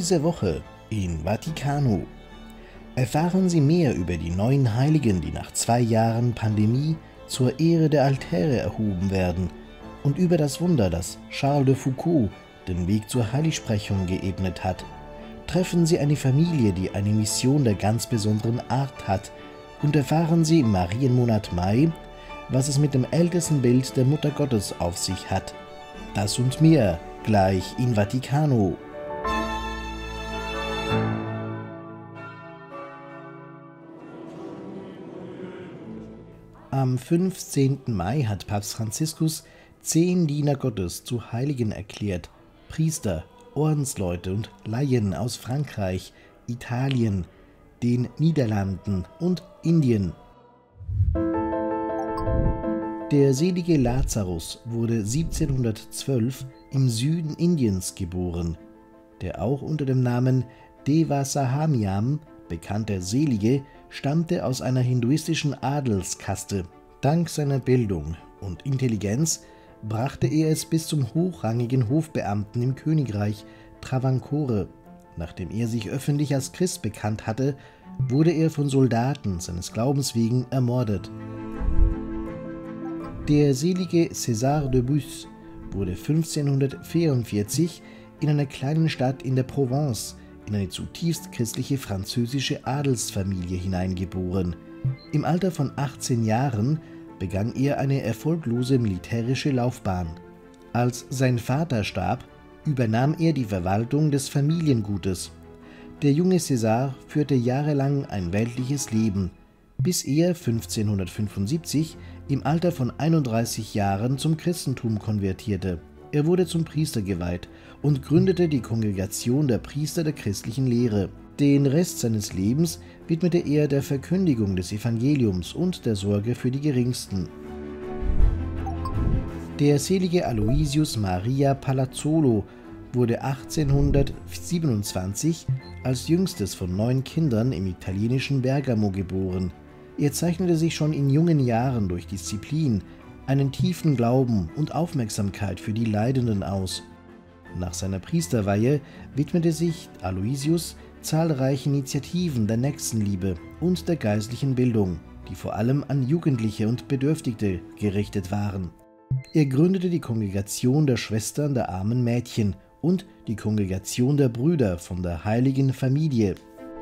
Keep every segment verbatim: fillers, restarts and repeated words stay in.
Diese Woche in Vaticano. Erfahren Sie mehr über die neuen Heiligen, die nach zwei Jahren Pandemie zur Ehre der Altäre erhoben werden, und über das Wunder, das Charles de Foucauld den Weg zur Heiligsprechung geebnet hat. Treffen Sie eine Familie, die eine Mission der ganz besonderen Art hat, und erfahren Sie im Marienmonat Mai, was es mit dem ältesten Bild der Mutter Gottes auf sich hat. Das und mehr gleich in Vaticano. Am fünfzehnten Mai hat Papst Franziskus zehn Diener Gottes zu Heiligen erklärt, Priester, Ordensleute und Laien aus Frankreich, Italien, den Niederlanden und Indien. Der selige Lazarus wurde siebzehnhundertzwölf im Süden Indiens geboren. Der auch unter dem Namen Devasahamiam bekannte Selige stammte aus einer hinduistischen Adelskaste. Dank seiner Bildung und Intelligenz brachte er es bis zum hochrangigen Hofbeamten im Königreich Travancore. Nachdem er sich öffentlich als Christ bekannt hatte, wurde er von Soldaten seines Glaubens wegen ermordet. Der selige César de Bus wurde fünfzehnhundertvierundvierzig in einer kleinen Stadt in der Provence in eine zutiefst christliche französische Adelsfamilie hineingeboren. Im Alter von achtzehn Jahren begann er eine erfolglose militärische Laufbahn. Als sein Vater starb, übernahm er die Verwaltung des Familiengutes. Der junge César führte jahrelang ein weltliches Leben, bis er fünfzehnhundertfünfundsiebzig im Alter von einunddreißig Jahren zum Christentum konvertierte. Er wurde zum Priester geweiht und gründete die Kongregation der Priester der christlichen Lehre. Den Rest seines Lebens widmete er der Verkündigung des Evangeliums und der Sorge für die Geringsten. Der selige Aloysius Maria Palazzolo wurde achtzehnhundertsiebenundzwanzig als jüngstes von neun Kindern im italienischen Bergamo geboren. Er zeichnete sich schon in jungen Jahren durch Disziplin, einen tiefen Glauben und Aufmerksamkeit für die Leidenden aus. Nach seiner Priesterweihe widmete sich Aloysius zahlreichen Initiativen der Nächstenliebe und der geistlichen Bildung, die vor allem an Jugendliche und Bedürftige gerichtet waren. Er gründete die Kongregation der Schwestern der armen Mädchen und die Kongregation der Brüder von der Heiligen Familie.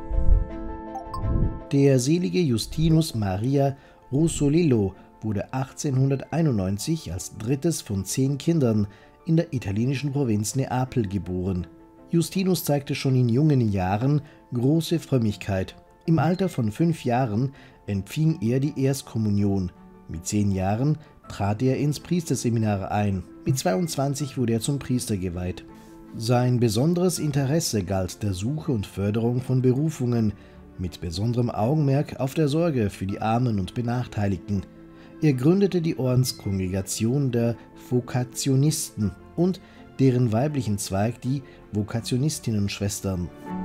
Der selige Justinus Maria Rossolillo wurde achtzehnhunderteinundneunzig als drittes von zehn Kindern in der italienischen Provinz Neapel geboren. Justinus zeigte schon in jungen Jahren große Frömmigkeit. Im Alter von fünf Jahren empfing er die Erstkommunion. Mit zehn Jahren trat er ins Priesterseminar ein. Mit zweiundzwanzig wurde er zum Priester geweiht. Sein besonderes Interesse galt der Suche und Förderung von Berufungen, mit besonderem Augenmerk auf der Sorge für die Armen und Benachteiligten. Er gründete die Ordenskongregation der Vokationisten und deren weiblichen Zweig die Vokationistinnen-Schwestern.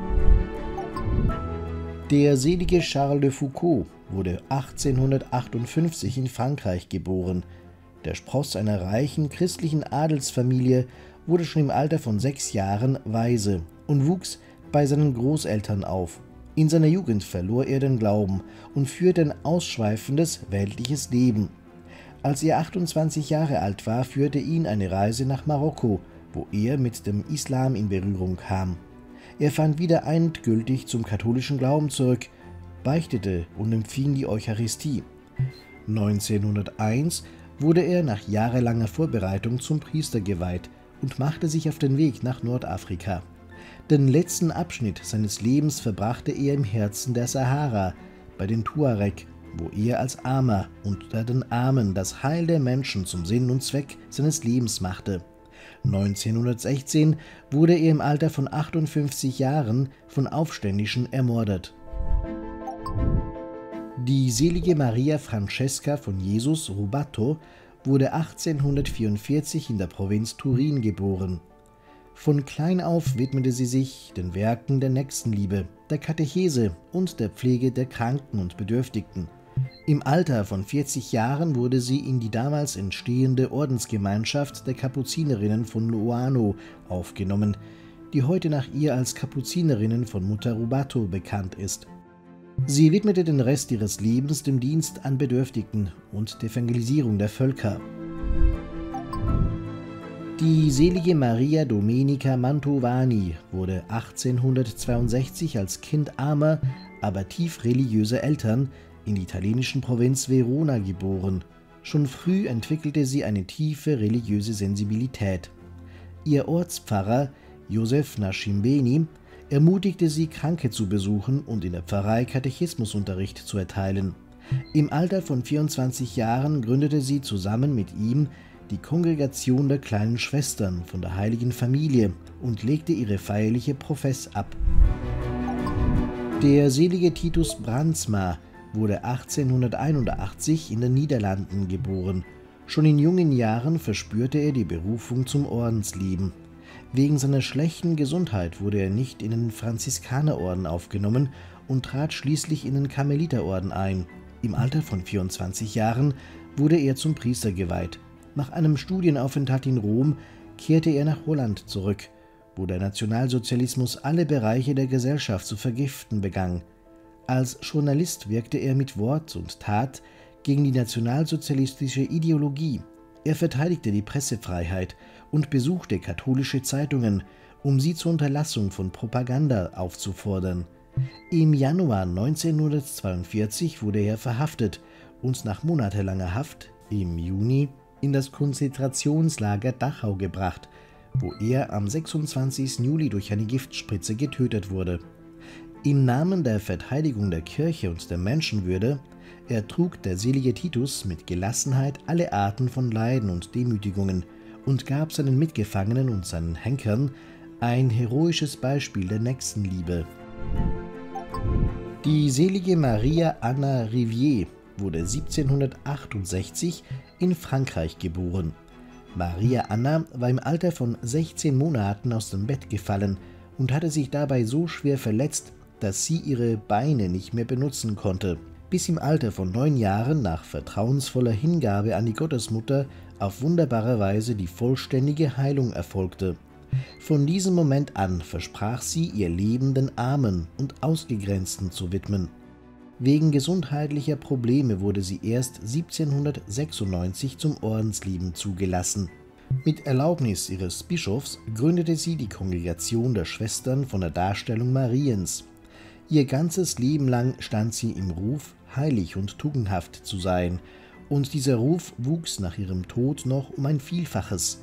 Der selige Charles de Foucauld wurde achtzehnhundertachtundfünfzig in Frankreich geboren. Der Spross einer reichen christlichen Adelsfamilie wurde schon im Alter von sechs Jahren Waise und wuchs bei seinen Großeltern auf. In seiner Jugend verlor er den Glauben und führte ein ausschweifendes weltliches Leben. Als er achtundzwanzig Jahre alt war, führte ihn eine Reise nach Marokko, wo er mit dem Islam in Berührung kam. Er fand wieder endgültig zum katholischen Glauben zurück, beichtete und empfing die Eucharistie. neunzehnhunderteins wurde er nach jahrelanger Vorbereitung zum Priester geweiht und machte sich auf den Weg nach Nordafrika. Den letzten Abschnitt seines Lebens verbrachte er im Herzen der Sahara, bei den Tuareg, wo er als Armer unter den Armen das Heil der Menschen zum Sinn und Zweck seines Lebens machte. neunzehnhundertsechzehn wurde er im Alter von achtundfünfzig Jahren von Aufständischen ermordet. Die selige Maria Francesca von Jesus Rubato wurde achtzehnhundertvierundvierzig in der Provinz Turin geboren. Von klein auf widmete sie sich den Werken der Nächstenliebe, der Katechese und der Pflege der Kranken und Bedürftigen. Im Alter von vierzig Jahren wurde sie in die damals entstehende Ordensgemeinschaft der Kapuzinerinnen von Loano aufgenommen, die heute nach ihr als Kapuzinerinnen von Mutter Rubato bekannt ist. Sie widmete den Rest ihres Lebens dem Dienst an Bedürftigen und der Evangelisierung der Völker. Die selige Maria Domenica Mantovani wurde achtzehnhundertzweiundsechzig als Kind armer, aber tief religiöser Eltern in der italienischen Provinz Verona geboren. Schon früh entwickelte sie eine tiefe religiöse Sensibilität. Ihr Ortspfarrer Josef Nascimbeni ermutigte sie, Kranke zu besuchen und in der Pfarrei Katechismusunterricht zu erteilen. Im Alter von vierundzwanzig Jahren gründete sie zusammen mit ihm die Kongregation der kleinen Schwestern von der Heiligen Familie und legte ihre feierliche Profess ab. Der selige Titus Brandsma wurde achtzehnhunderteinundachtzig in den Niederlanden geboren. Schon in jungen Jahren verspürte er die Berufung zum Ordensleben. Wegen seiner schlechten Gesundheit wurde er nicht in den Franziskanerorden aufgenommen und trat schließlich in den Karmeliterorden ein. Im Alter von vierundzwanzig Jahren wurde er zum Priester geweiht. Nach einem Studienaufenthalt in Rom kehrte er nach Holland zurück, wo der Nationalsozialismus alle Bereiche der Gesellschaft zu vergiften begann. Als Journalist wirkte er mit Wort und Tat gegen die nationalsozialistische Ideologie. Er verteidigte die Pressefreiheit und besuchte katholische Zeitungen, um sie zur Unterlassung von Propaganda aufzufordern. Im Januar neunzehnhundertzweiundvierzig wurde er verhaftet und nach monatelanger Haft im Juni in das Konzentrationslager Dachau gebracht, wo er am sechsundzwanzigsten Juli durch eine Giftspritze getötet wurde. Im Namen der Verteidigung der Kirche und der Menschenwürde ertrug der selige Titus mit Gelassenheit alle Arten von Leiden und Demütigungen und gab seinen Mitgefangenen und seinen Henkern ein heroisches Beispiel der Nächstenliebe. Die selige Maria Anna Rivier wurde siebzehnhundertachtundsechzig in Frankreich geboren. Maria Anna war im Alter von sechzehn Monaten aus dem Bett gefallen und hatte sich dabei so schwer verletzt, dass sie ihre Beine nicht mehr benutzen konnte, bis im Alter von neun Jahren nach vertrauensvoller Hingabe an die Gottesmutter auf wunderbare Weise die vollständige Heilung erfolgte. Von diesem Moment an versprach sie, ihr Leben den Armen und Ausgegrenzten zu widmen. Wegen gesundheitlicher Probleme wurde sie erst siebzehnhundertsechsundneunzig zum Ordensleben zugelassen. Mit Erlaubnis ihres Bischofs gründete sie die Kongregation der Schwestern von der Darstellung Mariens. Ihr ganzes Leben lang stand sie im Ruf, heilig und tugendhaft zu sein, und dieser Ruf wuchs nach ihrem Tod noch um ein Vielfaches.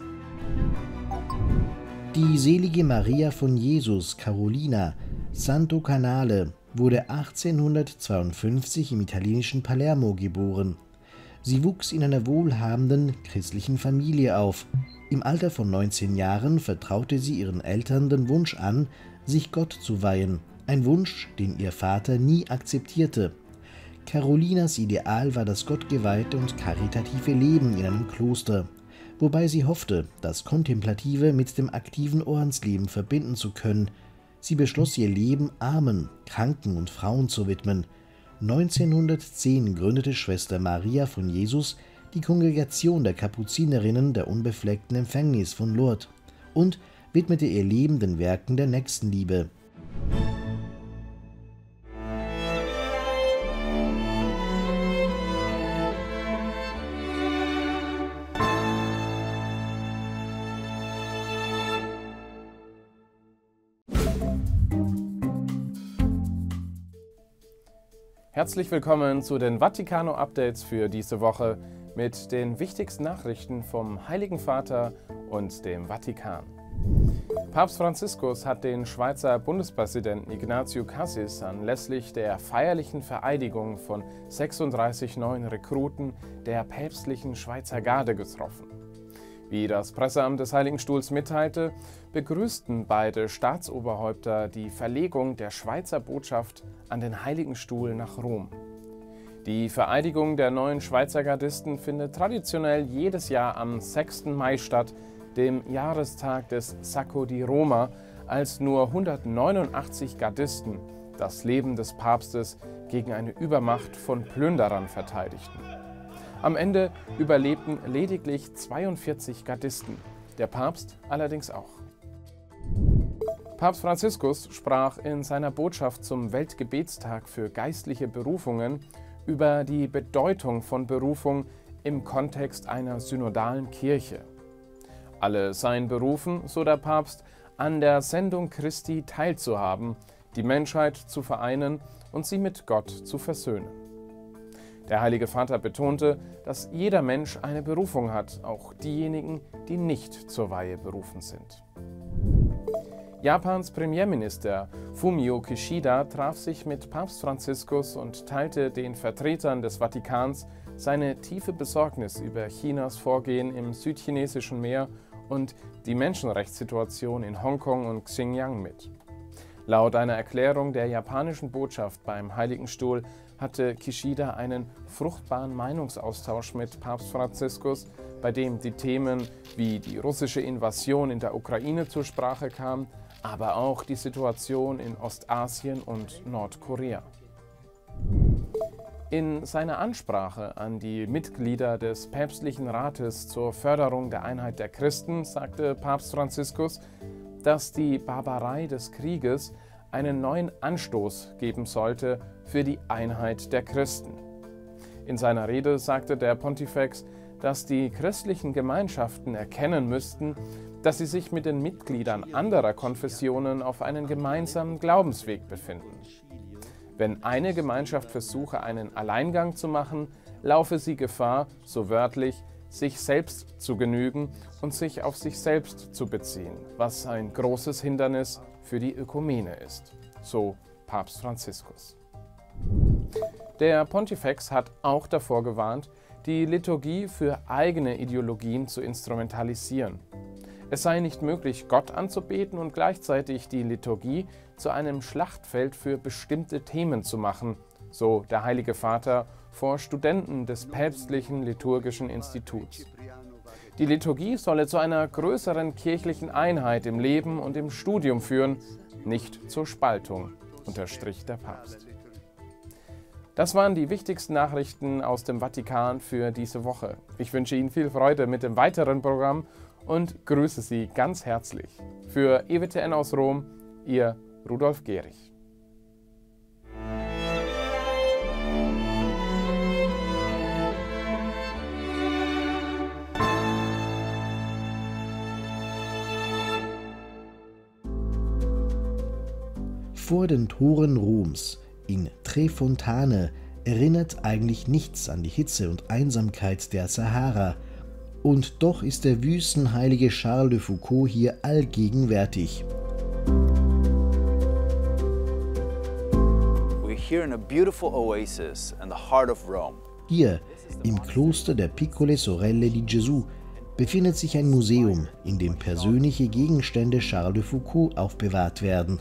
Die selige Maria von Jesus Carolina Santo Canale wurde achtzehnhundertzweiundfünfzig im italienischen Palermo geboren. Sie wuchs in einer wohlhabenden christlichen Familie auf. Im Alter von neunzehn Jahren vertraute sie ihren Eltern den Wunsch an, sich Gott zu weihen, ein Wunsch, den ihr Vater nie akzeptierte. Carolinas Ideal war das gottgeweihte und karitative Leben in einem Kloster, wobei sie hoffte, das Kontemplative mit dem aktiven Ordensleben verbinden zu können. Sie beschloss, ihr Leben Armen, Kranken und Frauen zu widmen. neunzehnhundertzehn gründete Schwester Maria von Jesus die Kongregation der Kapuzinerinnen der unbefleckten Empfängnis von Lourdes und widmete ihr Leben den Werken der Nächstenliebe. Herzlich willkommen zu den Vaticano-Updates für diese Woche mit den wichtigsten Nachrichten vom Heiligen Vater und dem Vatikan. Papst Franziskus hat den Schweizer Bundespräsidenten Ignazio Cassis anlässlich der feierlichen Vereidigung von sechsunddreißig neuen Rekruten der päpstlichen Schweizer Garde getroffen. Wie das Presseamt des Heiligen Stuhls mitteilte, begrüßten beide Staatsoberhäupter die Verlegung der Schweizer Botschaft an den Heiligen Stuhl nach Rom. Die Vereidigung der neuen Schweizer Gardisten findet traditionell jedes Jahr am sechsten Mai statt, dem Jahrestag des Sacco di Roma, als nur hundertneunundachtzig Gardisten das Leben des Papstes gegen eine Übermacht von Plünderern verteidigten. Am Ende überlebten lediglich zweiundvierzig Gardisten, der Papst allerdings auch. Papst Franziskus sprach in seiner Botschaft zum Weltgebetstag für geistliche Berufungen über die Bedeutung von Berufung im Kontext einer synodalen Kirche. Alle seien berufen, so der Papst, an der Sendung Christi teilzuhaben, die Menschheit zu vereinen und sie mit Gott zu versöhnen. Der Heilige Vater betonte, dass jeder Mensch eine Berufung hat, auch diejenigen, die nicht zur Weihe berufen sind. Japans Premierminister Fumio Kishida traf sich mit Papst Franziskus und teilte den Vertretern des Vatikans seine tiefe Besorgnis über Chinas Vorgehen im südchinesischen Meer und die Menschenrechtssituation in Hongkong und Xinjiang mit. Laut einer Erklärung der japanischen Botschaft beim Heiligen Stuhl hatte Kishida einen fruchtbaren Meinungsaustausch mit Papst Franziskus, bei dem die Themen wie die russische Invasion in der Ukraine zur Sprache kamen, aber auch die Situation in Ostasien und Nordkorea. In seiner Ansprache an die Mitglieder des Päpstlichen Rates zur Förderung der Einheit der Christen sagte Papst Franziskus, dass die Barbarei des Krieges einen neuen Anstoß geben sollte für die Einheit der Christen. In seiner Rede sagte der Pontifex, dass die christlichen Gemeinschaften erkennen müssten, dass sie sich mit den Mitgliedern anderer Konfessionen auf einen gemeinsamen Glaubensweg befinden. Wenn eine Gemeinschaft versuche, einen Alleingang zu machen, laufe sie Gefahr, so wörtlich, sich selbst zu genügen und sich auf sich selbst zu beziehen, was ein großes Hindernis für die Ökumene ist, so Papst Franziskus. Der Pontifex hat auch davor gewarnt, die Liturgie für eigene Ideologien zu instrumentalisieren. Es sei nicht möglich, Gott anzubeten und gleichzeitig die Liturgie zu einem Schlachtfeld für bestimmte Themen zu machen, so der Heilige Vater vor Studenten des Päpstlichen Liturgischen Instituts. Die Liturgie solle zu einer größeren kirchlichen Einheit im Leben und im Studium führen, nicht zur Spaltung, unterstrich der Papst. Das waren die wichtigsten Nachrichten aus dem Vatikan für diese Woche. Ich wünsche Ihnen viel Freude mit dem weiteren Programm und grüße Sie ganz herzlich. Für E W T N aus Rom, Ihr Rudolf Gehrig. Vor den Toren Roms in Trefontane erinnert eigentlich nichts an die Hitze und Einsamkeit der Sahara. Und doch ist der wüstenheilige Charles de Foucauld hier allgegenwärtig. We're here in a beautiful oasis in the heart of Rome. Hier, im Kloster der Piccole Sorelle di Gesù, befindet sich ein Museum, in dem persönliche Gegenstände Charles de Foucauld aufbewahrt werden.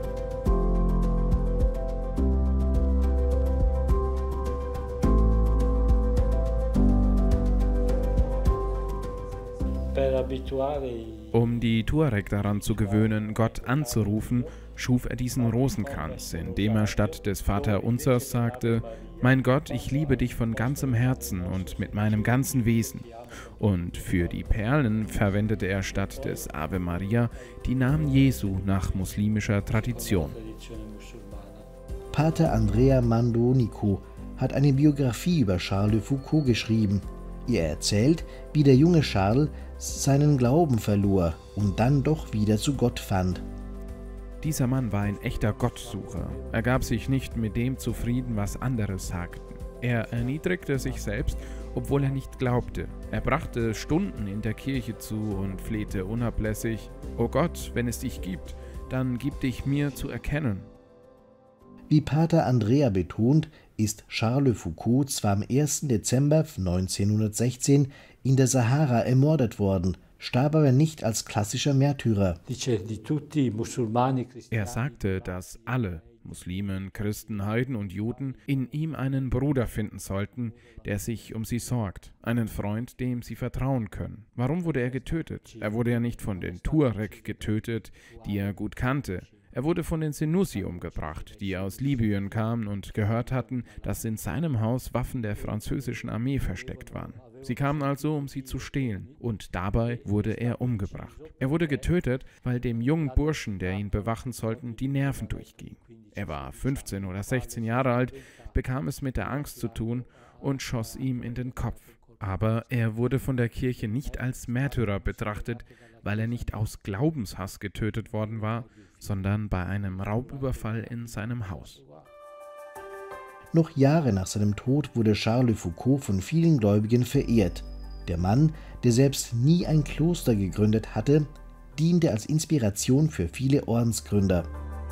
Um die Tuareg daran zu gewöhnen, Gott anzurufen, schuf er diesen Rosenkranz, indem er statt des Vaterunsers sagte: Mein Gott, ich liebe dich von ganzem Herzen und mit meinem ganzen Wesen. Und für die Perlen verwendete er statt des Ave Maria die Namen Jesu nach muslimischer Tradition. Pater Andrea Mandonico hat eine Biografie über Charles de Foucauld geschrieben. Er erzählt, wie der junge Charles seinen Glauben verlor und dann doch wieder zu Gott fand. Dieser Mann war ein echter Gottsucher. Er gab sich nicht mit dem zufrieden, was andere sagten. Er erniedrigte sich selbst, obwohl er nicht glaubte. Er brachte Stunden in der Kirche zu und flehte unablässig: O Gott, wenn es dich gibt, dann gib dich mir zu erkennen. Wie Pater Andrea betont, ist Charles de Foucauld zwar am ersten Dezember neunzehnhundertsechzehn in der Sahara ermordet worden, starb aber nicht als klassischer Märtyrer. Er sagte, dass alle Muslimen, Christen, Heiden und Juden in ihm einen Bruder finden sollten, der sich um sie sorgt, einen Freund, dem sie vertrauen können. Warum wurde er getötet? Er wurde ja nicht von den Tuareg getötet, die er gut kannte. Er wurde von den Senussi umgebracht, die aus Libyen kamen und gehört hatten, dass in seinem Haus Waffen der französischen Armee versteckt waren. Sie kamen also, um sie zu stehlen, und dabei wurde er umgebracht. Er wurde getötet, weil dem jungen Burschen, der ihn bewachen sollte, die Nerven durchgingen. Er war fünfzehn oder sechzehn Jahre alt, bekam es mit der Angst zu tun und schoss ihm in den Kopf. Aber er wurde von der Kirche nicht als Märtyrer betrachtet, weil er nicht aus Glaubenshass getötet worden war, sondern bei einem Raubüberfall in seinem Haus. Noch Jahre nach seinem Tod wurde Charles de Foucauld von vielen Gläubigen verehrt. Der Mann, der selbst nie ein Kloster gegründet hatte, diente als Inspiration für viele Ordensgründer.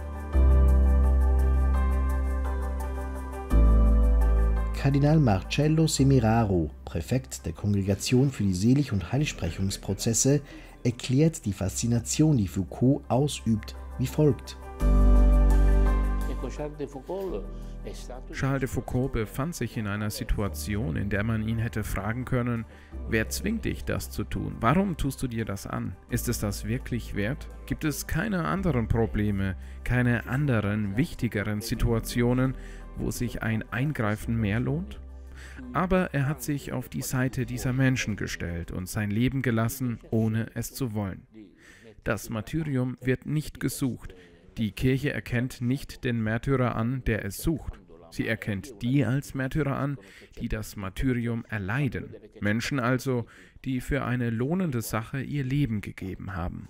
Kardinal Marcello Semeraro, Präfekt der Kongregation für die Selig- und Heiligsprechungsprozesse, erklärt die Faszination, die Foucauld ausübt, wie folgt. Charles de Foucauld befand sich in einer Situation, in der man ihn hätte fragen können: Wer zwingt dich, das zu tun? Warum tust du dir das an? Ist es das wirklich wert? Gibt es keine anderen Probleme, keine anderen, wichtigeren Situationen, wo sich ein Eingreifen mehr lohnt? Aber er hat sich auf die Seite dieser Menschen gestellt und sein Leben gelassen, ohne es zu wollen. Das Martyrium wird nicht gesucht. Die Kirche erkennt nicht den Märtyrer an, der es sucht. Sie erkennt die als Märtyrer an, die das Martyrium erleiden. Menschen also, die für eine lohnende Sache ihr Leben gegeben haben.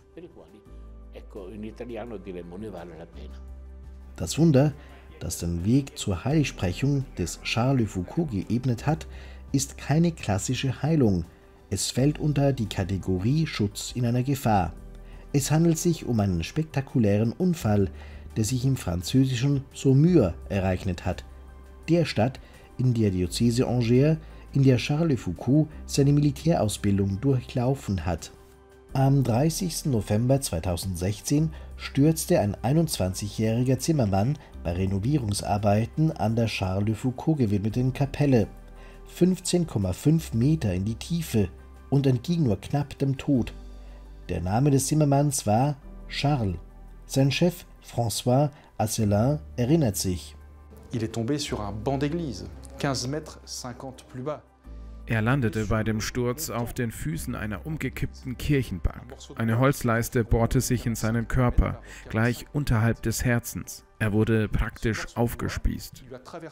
Das Wunder, das den Weg zur Heiligsprechung des Charles de Foucauld geebnet hat, ist keine klassische Heilung. Es fällt unter die Kategorie Schutz in einer Gefahr. Es handelt sich um einen spektakulären Unfall, der sich im französischen Saumur ereignet hat, der Stadt in der Diözese Angers, in der Charles de Foucauld seine Militärausbildung durchlaufen hat. Am dreißigsten November zweitausendsechzehn stürzte ein einundzwanzigjähriger Zimmermann bei Renovierungsarbeiten an der Charles de Foucauld gewidmeten Kapelle fünfzehn Komma fünf Meter in die Tiefe und entging nur knapp dem Tod. Der Name des Zimmermanns war Charles. Sein Chef François Asselin erinnert sich. Il est tombé sur un banc d'église, quinze mètres cinquante plus bas. Er landete bei dem Sturz auf den Füßen einer umgekippten Kirchenbank. Eine Holzleiste bohrte sich in seinen Körper, gleich unterhalb des Herzens. Er wurde praktisch aufgespießt.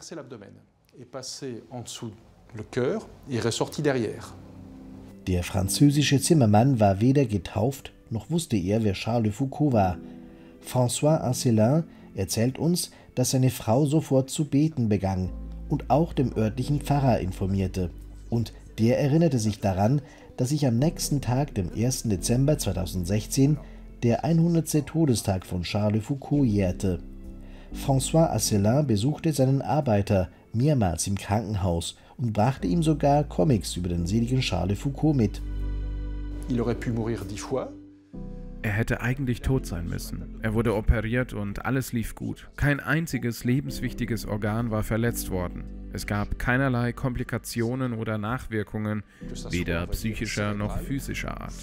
Der französische Zimmermann war weder getauft, noch wusste er, wer Charles de Foucauld war. François Asselin erzählt uns, dass seine Frau sofort zu beten begann und auch dem örtlichen Pfarrer informierte. Und der erinnerte sich daran, dass sich am nächsten Tag, dem ersten Dezember zweitausendsechzehn, der hundertste Todestag von Charles de Foucauld jährte. François Asselin besuchte seinen Arbeiter mehrmals im Krankenhaus und brachte ihm sogar Comics über den seligen Charles de Foucauld mit. Il aurait pu mourir dix fois. Er hätte eigentlich tot sein müssen. Er wurde operiert und alles lief gut. Kein einziges lebenswichtiges Organ war verletzt worden. Es gab keinerlei Komplikationen oder Nachwirkungen, weder psychischer noch physischer Art.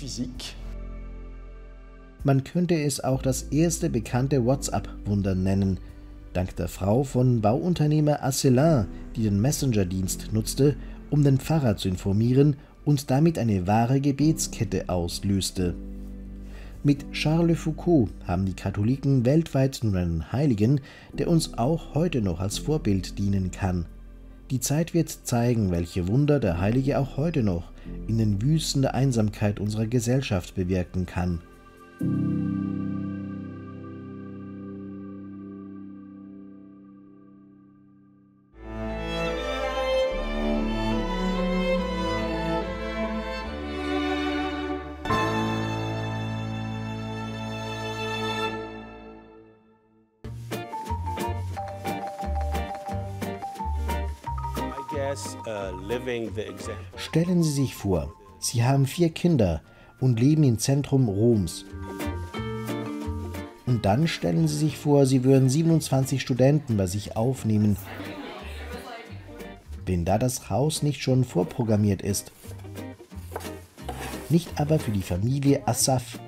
Man könnte es auch das erste bekannte WhatsApp-Wunder nennen. Dank der Frau von Bauunternehmer Asselin, die den Messenger-Dienst nutzte, um den Pfarrer zu informieren und damit eine wahre Gebetskette auslöste. Mit Charles de Foucauld haben die Katholiken weltweit nun einen Heiligen, der uns auch heute noch als Vorbild dienen kann. Die Zeit wird zeigen, welche Wunder der Heilige auch heute noch in den Wüsten der Einsamkeit unserer Gesellschaft bewirken kann. Stellen Sie sich vor, Sie haben vier Kinder und leben im Zentrum Roms. Und dann stellen Sie sich vor, Sie würden siebenundzwanzig Studenten bei sich aufnehmen. Wenn da das Haus nicht schon vorprogrammiert ist. Nicht aber für die Familie Assaf.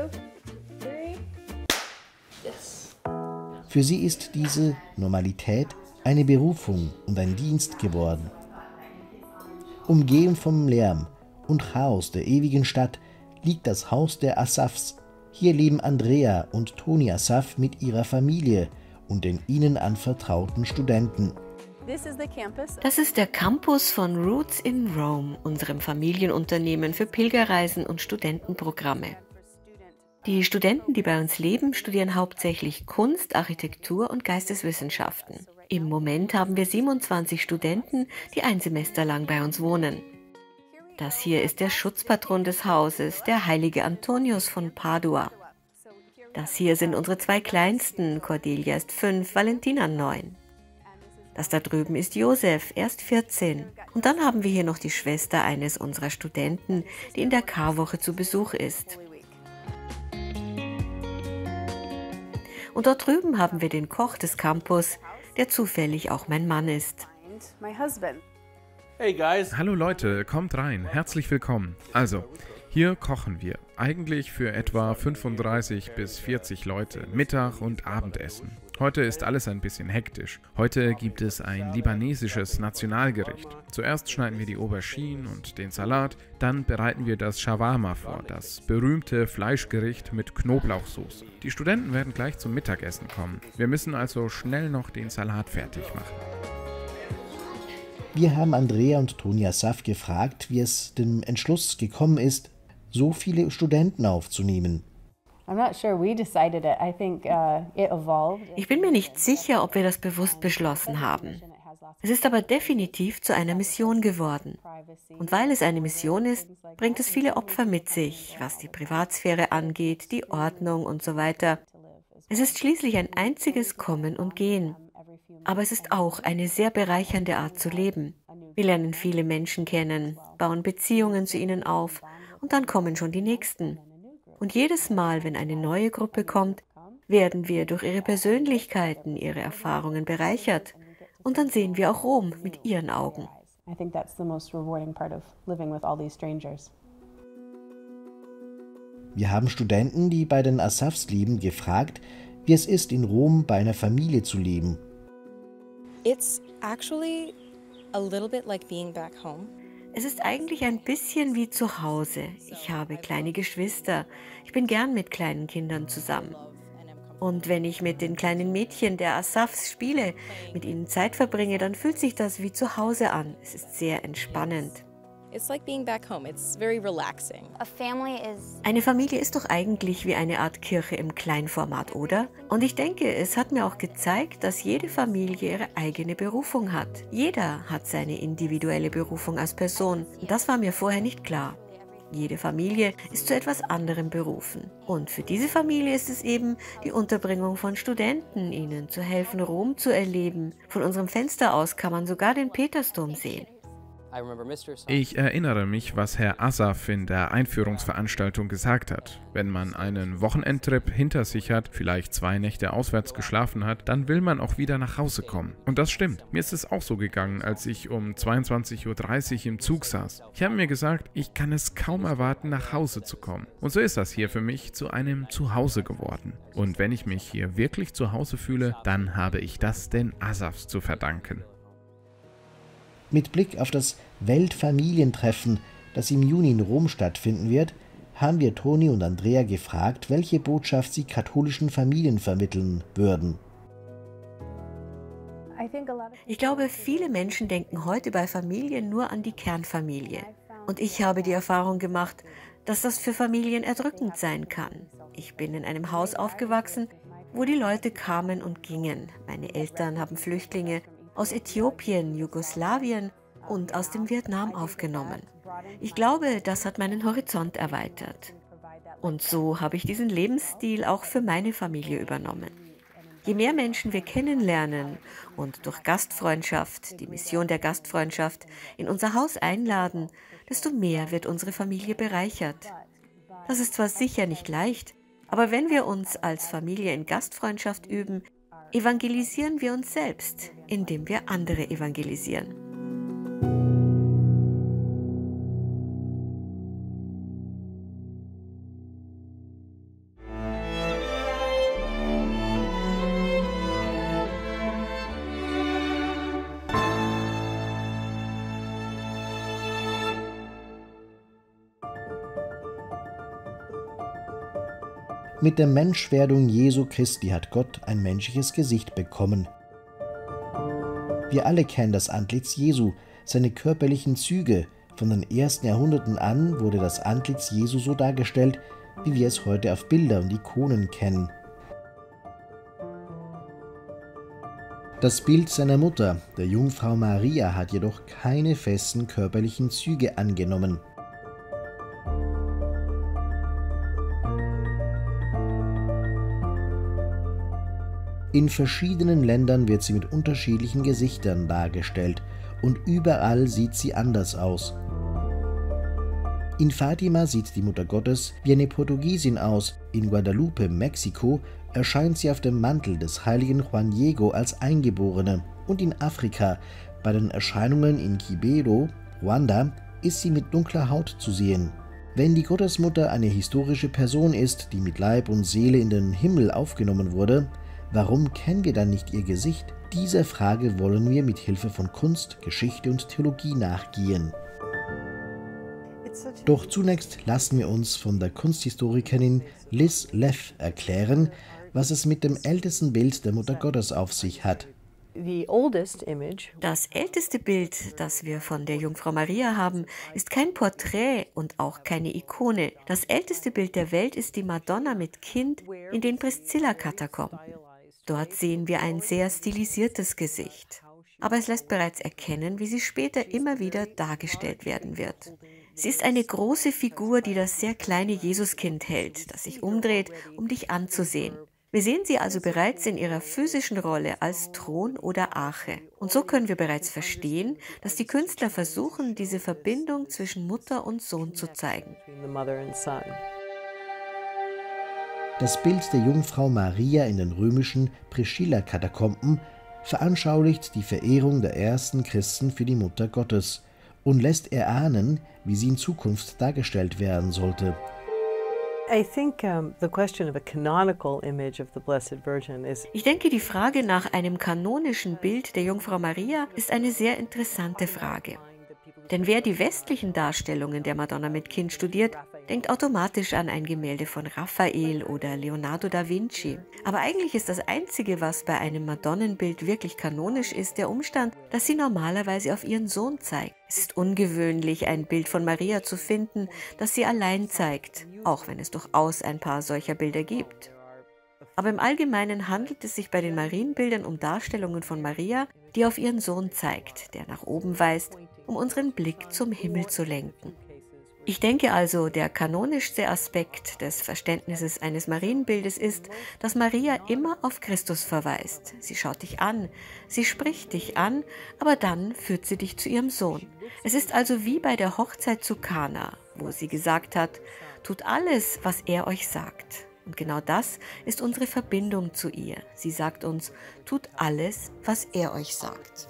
Für sie ist diese Normalität eine Berufung und ein Dienst geworden. Umgeben vom Lärm und Chaos der ewigen Stadt liegt das Haus der Assafs. Hier leben Andrea und Toni Assaf mit ihrer Familie und den ihnen anvertrauten Studenten. Das ist der Campus von Roots in Rome, unserem Familienunternehmen für Pilgerreisen und Studentenprogramme. Die Studenten, die bei uns leben, studieren hauptsächlich Kunst, Architektur und Geisteswissenschaften. Im Moment haben wir siebenundzwanzig Studenten, die ein Semester lang bei uns wohnen. Das hier ist der Schutzpatron des Hauses, der heilige Antonius von Padua. Das hier sind unsere zwei Kleinsten, Cordelia ist fünf, Valentina neun. Das da drüben ist Josef, er ist vierzehn. Und dann haben wir hier noch die Schwester eines unserer Studenten, die in der Karwoche zu Besuch ist. Und dort drüben haben wir den Koch des Campus, der zufällig auch mein Mann ist. Hey guys. Hallo Leute, kommt rein, herzlich willkommen. Also, hier kochen wir. Eigentlich für etwa fünfunddreißig bis vierzig Leute, Mittag- und Abendessen. Heute ist alles ein bisschen hektisch. Heute gibt es ein libanesisches Nationalgericht. Zuerst schneiden wir die Auberginen und den Salat, dann bereiten wir das Shawarma vor, das berühmte Fleischgericht mit Knoblauchsoße. Die Studenten werden gleich zum Mittagessen kommen. Wir müssen also schnell noch den Salat fertig machen. Wir haben Andrea und Toni Assaf gefragt, wie es dem Entschluss gekommen ist, so viele Studenten aufzunehmen. Ich bin mir nicht sicher, ob wir das bewusst beschlossen haben. Es ist aber definitiv zu einer Mission geworden. Und weil es eine Mission ist, bringt es viele Opfer mit sich, was die Privatsphäre angeht, die Ordnung und so weiter. Es ist schließlich ein einziges Kommen und Gehen. Aber es ist auch eine sehr bereichernde Art zu leben. Wir lernen viele Menschen kennen, bauen Beziehungen zu ihnen auf und dann kommen schon die nächsten. Und jedes Mal, wenn eine neue Gruppe kommt, werden wir durch ihre Persönlichkeiten, ihre Erfahrungen bereichert. Und dann sehen wir auch Rom mit ihren Augen. Wir haben Studenten, die bei den Assafs leben, gefragt, wie es ist, in Rom bei einer Familie zu leben. It's actually a little bit like being back home. Es ist eigentlich ein bisschen wie zu Hause. Ich habe kleine Geschwister. Ich bin gern mit kleinen Kindern zusammen. Und wenn ich mit den kleinen Mädchen der Assafs spiele, mit ihnen Zeit verbringe, dann fühlt sich das wie zu Hause an. Es ist sehr entspannend. It's like being back home. It's very relaxing. Eine Familie ist doch eigentlich wie eine Art Kirche im Kleinformat, oder? Und ich denke, es hat mir auch gezeigt, dass jede Familie ihre eigene Berufung hat. Jeder hat seine individuelle Berufung als Person. Und das war mir vorher nicht klar. Jede Familie ist zu etwas anderem berufen. Und für diese Familie ist es eben die Unterbringung von Studenten, ihnen zu helfen, Rom zu erleben. Von unserem Fenster aus kann man sogar den Petersdom sehen. Ich erinnere mich, was Herr Assaf in der Einführungsveranstaltung gesagt hat. Wenn man einen Wochenendtrip hinter sich hat, vielleicht zwei Nächte auswärts geschlafen hat, dann will man auch wieder nach Hause kommen. Und das stimmt. Mir ist es auch so gegangen, als ich um zweiundzwanzig Uhr dreißig im Zug saß. Ich habe mir gesagt, ich kann es kaum erwarten, nach Hause zu kommen. Und so ist das hier für mich zu einem Zuhause geworden. Und wenn ich mich hier wirklich zu Hause fühle, dann habe ich das den Assafs zu verdanken. Mit Blick auf das Weltfamilientreffen, das im Juni in Rom stattfinden wird, haben wir Toni und Andrea gefragt, welche Botschaft sie katholischen Familien vermitteln würden. Ich glaube, viele Menschen denken heute bei Familien nur an die Kernfamilie. Und ich habe die Erfahrung gemacht, dass das für Familien erdrückend sein kann. Ich bin in einem Haus aufgewachsen, wo die Leute kamen und gingen. Meine Eltern haben Flüchtlinge aus Äthiopien, Jugoslawien und aus dem Vietnam aufgenommen. Ich glaube, das hat meinen Horizont erweitert. Und so habe ich diesen Lebensstil auch für meine Familie übernommen. Je mehr Menschen wir kennenlernen und durch Gastfreundschaft, die Mission der Gastfreundschaft, in unser Haus einladen, desto mehr wird unsere Familie bereichert. Das ist zwar sicher nicht leicht, aber wenn wir uns als Familie in Gastfreundschaft üben, evangelisieren wir uns selbst, indem wir andere evangelisieren. Mit der Menschwerdung Jesu Christi hat Gott ein menschliches Gesicht bekommen. Wir alle kennen das Antlitz Jesu, seine körperlichen Züge. Von den ersten Jahrhunderten an wurde das Antlitz Jesu so dargestellt, wie wir es heute auf Bilder und Ikonen kennen. Das Bild seiner Mutter, der Jungfrau Maria, hat jedoch keine festen körperlichen Züge angenommen. In verschiedenen Ländern wird sie mit unterschiedlichen Gesichtern dargestellt und überall sieht sie anders aus. In Fatima sieht die Mutter Gottes wie eine Portugiesin aus, in Guadalupe, Mexiko, erscheint sie auf dem Mantel des heiligen Juan Diego als Eingeborene und in Afrika, bei den Erscheinungen in Kibero, Ruanda, ist sie mit dunkler Haut zu sehen. Wenn die Gottesmutter eine historische Person ist, die mit Leib und Seele in den Himmel aufgenommen wurde, warum kennen wir dann nicht ihr Gesicht? Dieser Frage wollen wir mit Hilfe von Kunst, Geschichte und Theologie nachgehen. Doch zunächst lassen wir uns von der Kunsthistorikerin Liz Leff erklären, was es mit dem ältesten Bild der Mutter Gottes auf sich hat. Das älteste Bild, das wir von der Jungfrau Maria haben, ist kein Porträt und auch keine Ikone. Das älteste Bild der Welt ist die Madonna mit Kind in den Priscilla-Katakomben. Dort sehen wir ein sehr stilisiertes Gesicht. Aber es lässt bereits erkennen, wie sie später immer wieder dargestellt werden wird. Sie ist eine große Figur, die das sehr kleine Jesuskind hält, das sich umdreht, um dich anzusehen. Wir sehen sie also bereits in ihrer physischen Rolle als Thron oder Arche. Und so können wir bereits verstehen, dass die Künstler versuchen, diese Verbindung zwischen Mutter und Sohn zu zeigen. Das Bild der Jungfrau Maria in den römischen Priscilla-Katakomben veranschaulicht die Verehrung der ersten Christen für die Mutter Gottes und lässt erahnen, wie sie in Zukunft dargestellt werden sollte. Ich denke, die Frage nach einem kanonischen Bild der Jungfrau Maria ist eine sehr interessante Frage. Denn wer die westlichen Darstellungen der Madonna mit Kind studiert, denkt automatisch an ein Gemälde von Raphael oder Leonardo da Vinci. Aber eigentlich ist das Einzige, was bei einem Madonnenbild wirklich kanonisch ist, der Umstand, dass sie normalerweise auf ihren Sohn zeigt. Es ist ungewöhnlich, ein Bild von Maria zu finden, das sie allein zeigt, auch wenn es durchaus ein paar solcher Bilder gibt. Aber im Allgemeinen handelt es sich bei den Marienbildern um Darstellungen von Maria, die auf ihren Sohn zeigt, der nach oben weist, um unseren Blick zum Himmel zu lenken. Ich denke also, der kanonischste Aspekt des Verständnisses eines Marienbildes ist, dass Maria immer auf Christus verweist. Sie schaut dich an, sie spricht dich an, aber dann führt sie dich zu ihrem Sohn. Es ist also wie bei der Hochzeit zu Kana, wo sie gesagt hat, tut alles, was er euch sagt. Und genau das ist unsere Verbindung zu ihr. Sie sagt uns, tut alles, was er euch sagt.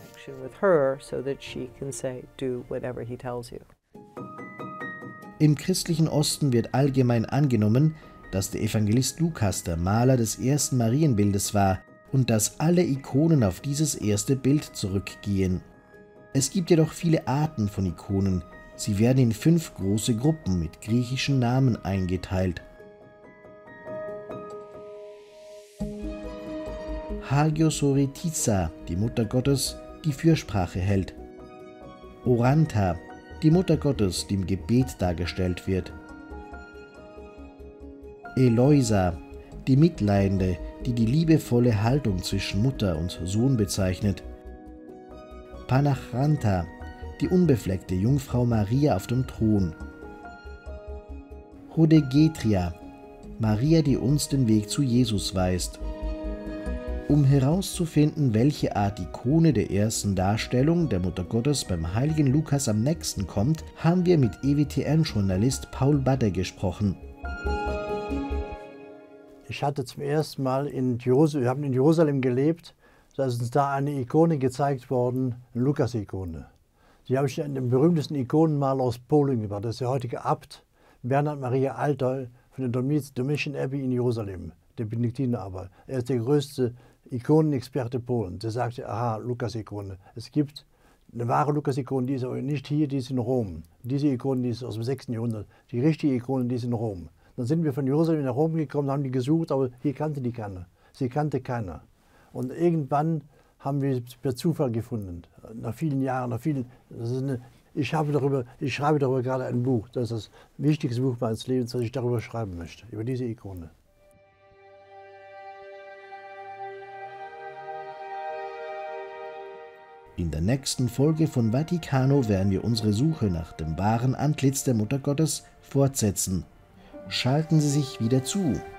Im christlichen Osten wird allgemein angenommen, dass der Evangelist Lukas der Maler des ersten Marienbildes war und dass alle Ikonen auf dieses erste Bild zurückgehen. Es gibt jedoch viele Arten von Ikonen. Sie werden in fünf große Gruppen mit griechischen Namen eingeteilt. Hagiosoretissa, die Mutter Gottes, die Fürsprache hält. Oranta, die Mutter Gottes, die im Gebet dargestellt wird. Eloisa, die Mitleidende, die die liebevolle Haltung zwischen Mutter und Sohn bezeichnet. Panachranta, die unbefleckte Jungfrau Maria auf dem Thron. Hodegetria, Maria, die uns den Weg zu Jesus weist. Um herauszufinden, welche Art Ikone der ersten Darstellung der Mutter Gottes beim heiligen Lukas am nächsten kommt, haben wir mit E W T N-Journalist Paul Badder gesprochen. Ich hatte zum ersten Mal in Jerusalem, wir haben in Jerusalem gelebt, da ist uns da eine Ikone gezeigt worden, eine Lukas-Ikone. Die habe ich in dem berühmtesten Ikonenmaler aus Polen gebracht. Das ist der heutige Abt Bernhard Maria Alter von der Domitian Abbey in Jerusalem, der Benediktinerarbeit. Er ist der größte Ikonenexperte Polen. Der sagte, aha, Lukas-Ikone. Es gibt eine wahre Lukas-Ikone, die ist aber nicht hier, die ist in Rom. Diese Ikone, die ist aus dem sechsten Jahrhundert. Die richtige Ikone, die ist in Rom. Dann sind wir von Jerusalem nach Rom gekommen, haben die gesucht, aber hier kannte die keiner. Sie kannte keiner. Und irgendwann haben wir es per Zufall gefunden. Nach vielen Jahren, nach vielen. Das ist eine, ich, habe darüber, ich schreibe darüber gerade ein Buch. Das ist das wichtigste Buch meines Lebens, das ich darüber schreiben möchte, über diese Ikone. In der nächsten Folge von Vaticano werden wir unsere Suche nach dem wahren Antlitz der Mutter Gottes fortsetzen. Schalten Sie sich wieder zu.